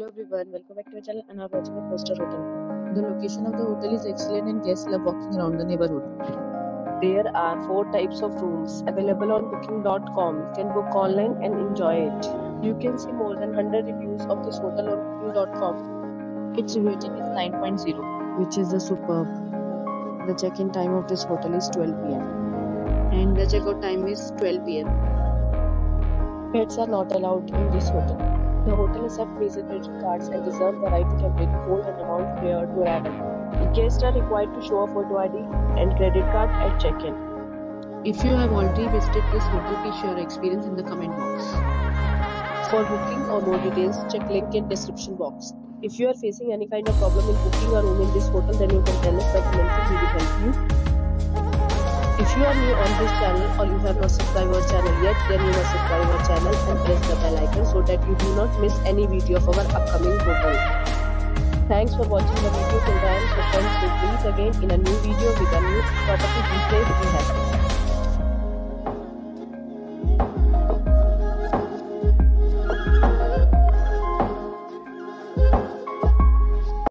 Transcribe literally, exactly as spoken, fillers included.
Hello everyone, welcome back to our channel and are watching a four-star hotel. The location of the hotel is excellent and guests love walking around the neighborhood. There are four types of rooms available on booking dot com. You can book online and enjoy it. You can see more than one hundred reviews of this hotel on booking dot com. Its rating is nine point zero, which is a superb. The check-in time of this hotel is twelve p m and the check-out time is twelve p m Pets are not allowed in this hotel. The hotel accepts major credit cards and reserves the right to temporarily hold an amount prior to arrival. Guests are required to show a photo I D and credit card at check-in. If you have already visited this hotel, please share your experience in the comment box. For booking or more details, check link in description box. If you are facing any kind of problem in booking a room in this hotel, then you can tell us by commenting. We will help you. If you are new on this channel or you have not subscribed our channel yet, then you must subscribe our channel and press the bell icon so that you do not miss any video of our upcoming hotel. Thanks for watching the video till the end. So friends, we'll meet again in a new video with a new property details we have.